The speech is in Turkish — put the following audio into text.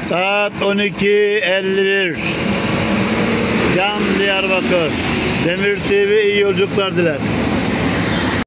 Saat 12:51. Can Diyarbakır. Demir TV iyi yolculuklar diler.